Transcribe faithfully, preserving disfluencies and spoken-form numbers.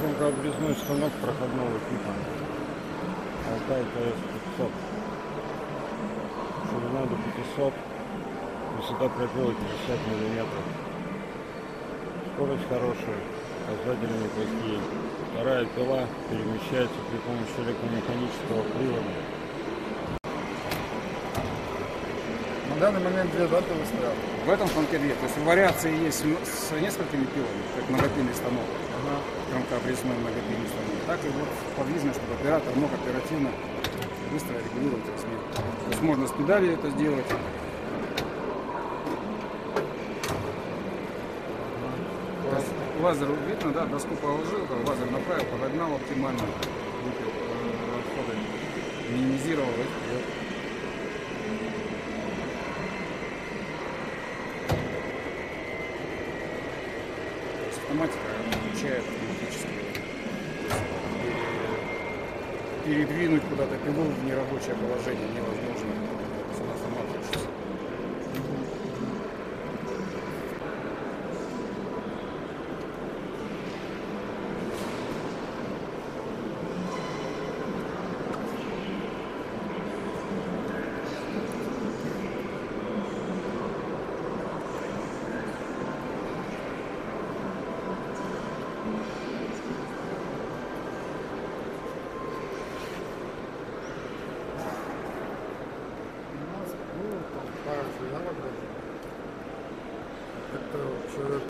Тонкообрезной станок проходного типа. Алтай тэ эс пятьсот. Ширина до пятисот. Высота пропила пятьдесят миллиметров. Скорость хорошая. Показатели неплохие. Вторая пила перемещается при помощи электромеханического привода. На данный момент две даты стоят. В этом станке две. То есть вариации есть с несколькими пилами, как многопильный станок, ага. Тонкообрезной многопильный станок. Так и вот подвижно, чтобы оператор мог оперативно быстро регулировать размер. То есть можно с педали это сделать. Лазер видно, да, доску положил, лазер направил, подогнал оптимально, выпил отходы, минимизировал их. Автоматика включает автоматически. Передвинуть куда-то пилу в нерабочее положение невозможно.